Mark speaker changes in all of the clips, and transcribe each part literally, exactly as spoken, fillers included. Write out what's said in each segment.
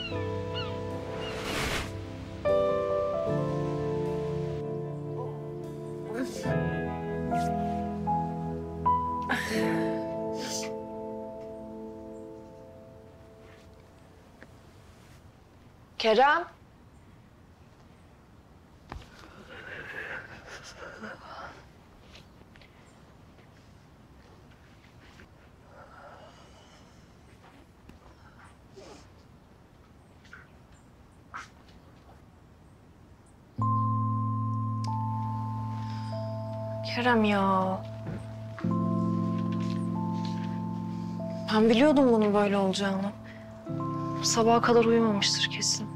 Speaker 1: Kerem. Kerem ya. Ben biliyordum bunun böyle olacağını. Sabaha kadar uyumamıştır kesin.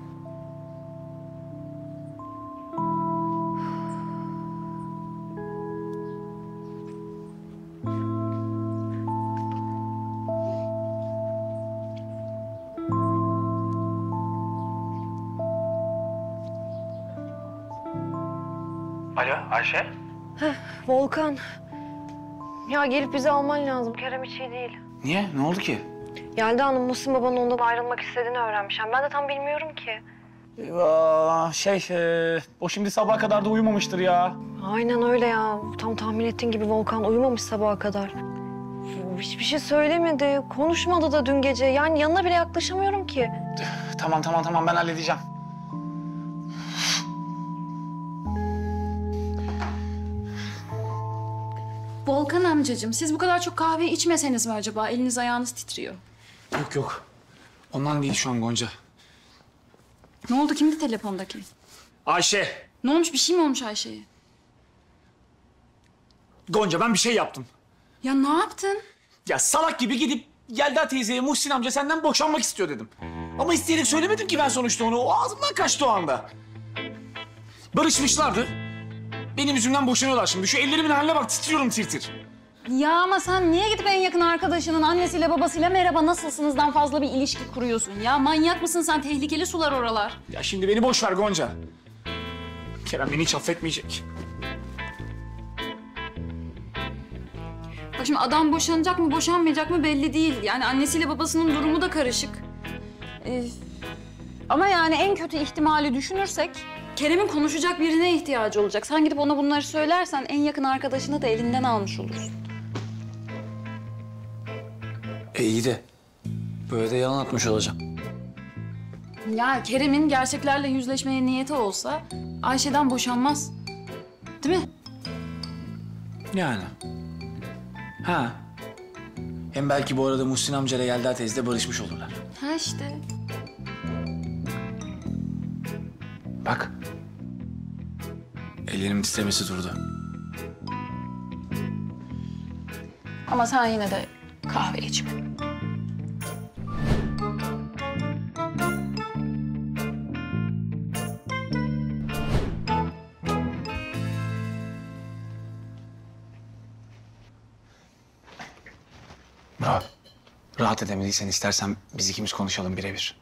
Speaker 2: Alo Ayşe?
Speaker 1: Heh, Volkan. Ya gelip bizi alman lazım. Kerem hiç iyi değil.
Speaker 2: Niye? Ne oldu ki?
Speaker 1: Yelda Hanım Muhsin babanın ondan ayrılmak istediğini öğrenmiş. Ben de tam bilmiyorum ki.
Speaker 2: Aa, şey, e, o şimdi sabaha kadar da uyumamıştır ya.
Speaker 1: Aynen öyle ya. Tam tahmin ettiğin gibi Volkan uyumamış sabaha kadar. Hiçbir şey söylemedi. Konuşmadı da dün gece. Yani yanına bile yaklaşamıyorum ki.
Speaker 2: Tamam, tamam, tamam. Ben halledeceğim.
Speaker 3: Volkan amcacığım, siz bu kadar çok kahve içmeseniz mi acaba? Eliniz ayağınız titriyor.
Speaker 2: Yok, yok. Ondan değil şu an Gonca.
Speaker 3: Ne oldu? Kimdi telefondaki?
Speaker 2: Ayşe!
Speaker 3: Ne olmuş? Bir şey mi olmuş Ayşe'ye?
Speaker 2: Gonca, ben bir şey yaptım.
Speaker 3: Ya ne yaptın?
Speaker 2: Ya salak gibi gidip Yelda teyzeye Muhsin amca senden boşanmak istiyor dedim. Ama isteyerek söylemedim ki ben sonuçta onu. O ağzımdan kaçtı o anda. Barışmışlardı. Benim yüzümden boşanıyorlar şimdi. Şu ellerimin haline bak, titriyorum tir tir.
Speaker 3: Ya ama sen niye gidip en yakın arkadaşının annesiyle babasıyla merhaba nasılsınızdan fazla bir ilişki kuruyorsun? Ya manyak mısın sen? Tehlikeli sular oralar.
Speaker 2: Ya şimdi beni boş ver Gonca. Kerem beni hiç affetmeyecek.
Speaker 3: Bak şimdi adam boşanacak mı boşanmayacak mı belli değil. Yani annesiyle babasının durumu da karışık. Ee, ama yani en kötü ihtimali düşünürsek Kerem'in konuşacak birine ihtiyacı olacak. Sen gidip ona bunları söylersen en yakın arkadaşını da elinden almış olursun.
Speaker 2: E iyi de böyle de yalan atmış olacağım.
Speaker 3: Ya Kerem'in gerçeklerle yüzleşmeye niyeti olsa Ayşe'den boşanmaz. Değil mi?
Speaker 2: Yani. Ha. Hem belki bu arada Muhsin amca ile Yelda teyze de barışmış olurlar.
Speaker 3: Ha işte.
Speaker 2: Bak. Ellerimin titremesi durdu.
Speaker 3: Ama sen yine de kahve içme.
Speaker 2: Bravo. Rahat edemediysen istersen biz ikimiz konuşalım birebir.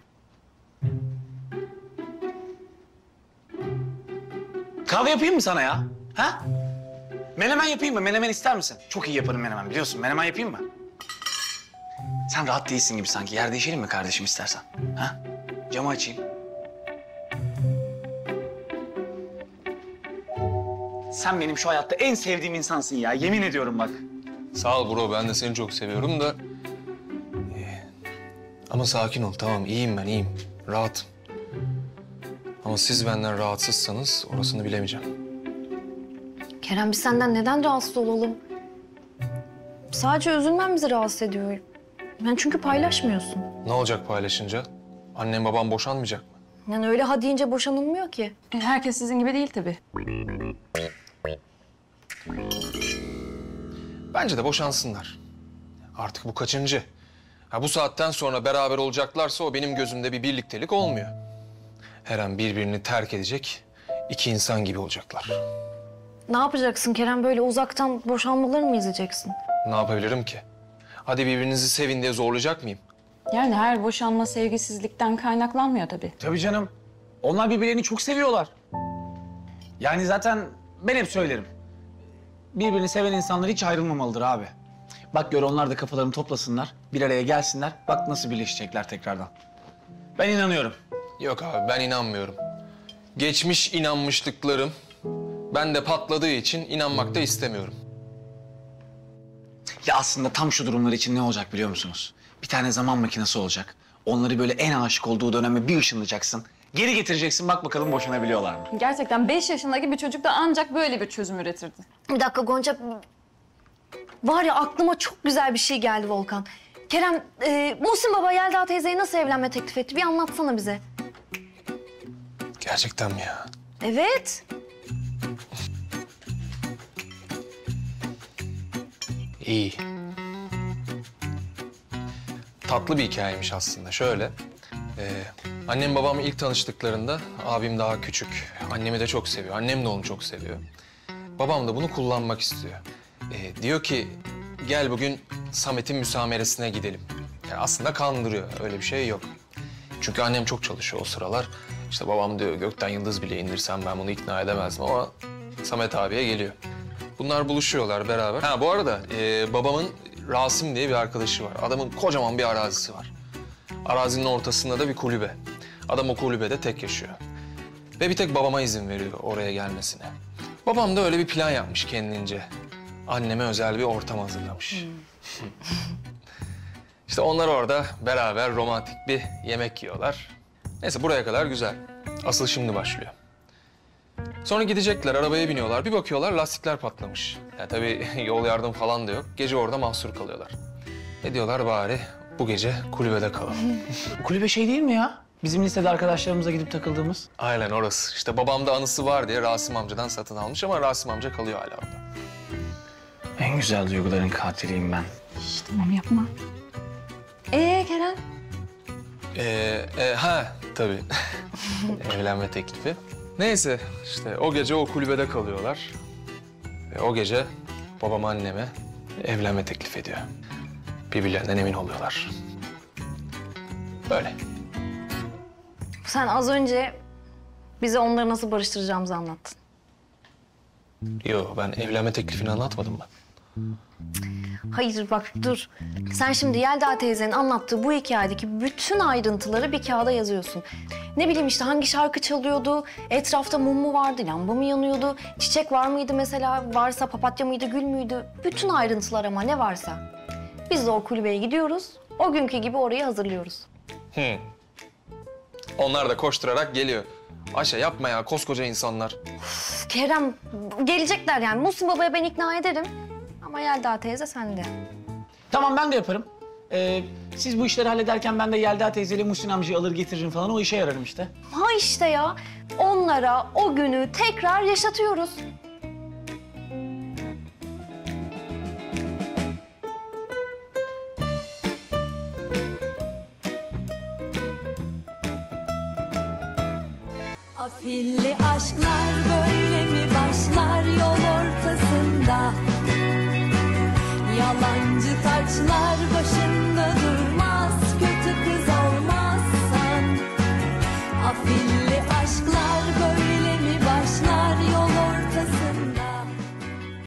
Speaker 2: Kahve yapayım mı sana ya? Ha? Menemen yapayım mı? Menemen ister misin? Çok iyi yaparım menemen biliyorsun. Menemen yapayım mı? Sen rahat değilsin gibi sanki. Yer değişelim mi kardeşim istersen? Ha? Camı açayım. Sen benim şu hayatta en sevdiğim insansın ya. Yemin ediyorum bak.
Speaker 4: Sağ ol bro, ben de seni çok seviyorum da... Ee, ama sakin ol, tamam iyiyim ben, iyiyim. Rahatım. Ama siz benden rahatsızsanız orasını bilemeyeceğim.
Speaker 1: Kerem biz senden neden rahatsız olalım? Sadece üzülmem bizi rahatsız ediyor. Yani çünkü paylaşmıyorsun.
Speaker 4: Ne olacak paylaşınca? Annem babam boşanmayacak mı?
Speaker 1: Yani öyle ha deyince boşanılmıyor ki.
Speaker 3: E, herkes sizin gibi değil tabii.
Speaker 4: Bence de boşansınlar. Artık bu kaçıncı? Ha, bu saatten sonra beraber olacaklarsa o benim gözümde bir birliktelik olmuyor. Her an birbirini terk edecek iki insan gibi olacaklar.
Speaker 1: Ne yapacaksın Kerem? Böyle uzaktan boşanmalarını mı izleyeceksin?
Speaker 4: Ne yapabilirim ki? Hadi birbirinizi sevin diye zorlayacak mıyım?
Speaker 3: Yani her boşanma sevgisizlikten kaynaklanmıyor tabii.
Speaker 2: Tabii canım. Onlar birbirlerini çok seviyorlar. Yani zaten ben hep söylerim. Birbirini seven insanlar hiç ayrılmamalıdır abi. Bak gör onlar da kafalarını toplasınlar, bir araya gelsinler. Bak nasıl birleşecekler tekrardan. Ben inanıyorum.
Speaker 4: Yok abi ben inanmıyorum. Geçmiş inanmışlıklarım bende patladığı için inanmak da istemiyorum.
Speaker 2: Ya aslında tam şu durumlar için ne olacak biliyor musunuz? Bir tane zaman makinesi olacak. Onları böyle en aşık olduğu döneme bir ışınlayacaksın. Geri getireceksin, bak bakalım boşanabiliyorlar mı?
Speaker 3: Gerçekten beş yaşındaki bir çocuk da ancak böyle bir çözüm üretirdi.
Speaker 1: Bir dakika Gonca. Var ya aklıma çok güzel bir şey geldi Volkan. Kerem, e, Muhsin Baba Yelda teyzeye nasıl evlenme teklif etti? Bir anlatsana bize.
Speaker 4: Gerçekten mi ya?
Speaker 1: Evet.
Speaker 4: İyi. Tatlı bir hikayeymiş aslında. Şöyle, e, annem babam ilk tanıştıklarında abim daha küçük. Annemi de çok seviyor. Annem de onu çok seviyor. Babam da bunu kullanmak istiyor. E, diyor ki gel bugün Samet'in müsameresine gidelim. Yani aslında kandırıyor. Öyle bir şey yok. Çünkü annem çok çalışıyor o sıralar. İşte babam diyor gökten yıldız bile indirsem ben bunu ikna edemezdim ama Samet abiye geliyor. Bunlar buluşuyorlar beraber. Ha bu arada e, babamın Rasim diye bir arkadaşı var. Adamın kocaman bir arazisi var. Arazinin ortasında da bir kulübe. Adam o kulübede tek yaşıyor. Ve bir tek babama izin veriyor oraya gelmesine. Babam da öyle bir plan yapmış kendince. Anneme özel bir ortam hazırlamış. İşte onlar orada beraber romantik bir yemek yiyorlar. Neyse buraya kadar güzel. Asıl şimdi başlıyor. Sonra gidecekler, arabaya biniyorlar. Bir bakıyorlar lastikler patlamış. Ya tabii yol yardım falan da yok. Gece orada mahsur kalıyorlar. Ne diyorlar bari bu gece kulübede kalalım.
Speaker 2: Kulübe şey değil mi ya? Bizim lisede arkadaşlarımıza gidip takıldığımız.
Speaker 4: Aynen orası. İşte babamda anısı var diye Rasim amcadan satın almış ama Rasim amca kalıyor hala orada.
Speaker 2: En güzel duyguların katiliyim ben.
Speaker 3: Şişt, tamam yapma. Ee Kerem?
Speaker 4: Ee, e, ha tabii. Evlenme teklifi. Neyse işte o gece o kulübede kalıyorlar. Ve o gece babam anneme evlenme teklif ediyor. Birbirlerinden emin oluyorlar. Böyle.
Speaker 1: Sen az önce bize onları nasıl barıştıracağımızı anlattın.
Speaker 4: Yo ben evlenme teklifini anlatmadım mı?
Speaker 1: Hayır bak dur. Sen şimdi Yelda teyzenin anlattığı bu hikayedeki bütün ayrıntıları bir kağıda yazıyorsun. Ne bileyim işte hangi şarkı çalıyordu, etrafta mum mu vardı, lamba mı yanıyordu, çiçek var mıydı mesela, varsa papatya mıydı, gül müydü? Bütün ayrıntılar ama ne varsa. Biz de o kulübeye gidiyoruz, o günkü gibi orayı hazırlıyoruz.
Speaker 4: Hı. Onlar da koşturarak geliyor. Ayşe yapma ya koskoca insanlar.
Speaker 1: Üf, Kerem gelecekler yani. Muhsin Baba'ya ben ikna ederim. Ama Yelda teyze sende.
Speaker 2: Tamam ben de yaparım. Ee, siz bu işleri hallederken ben de Yelda teyzeyle Muhsin amcayı alır getiririm falan. O işe yararım işte.
Speaker 1: Ha işte ya. Onlara o günü tekrar yaşatıyoruz.
Speaker 5: Afilli aşklar böyle mi başlar yol ortasında? Yalancı taçlar başında durur.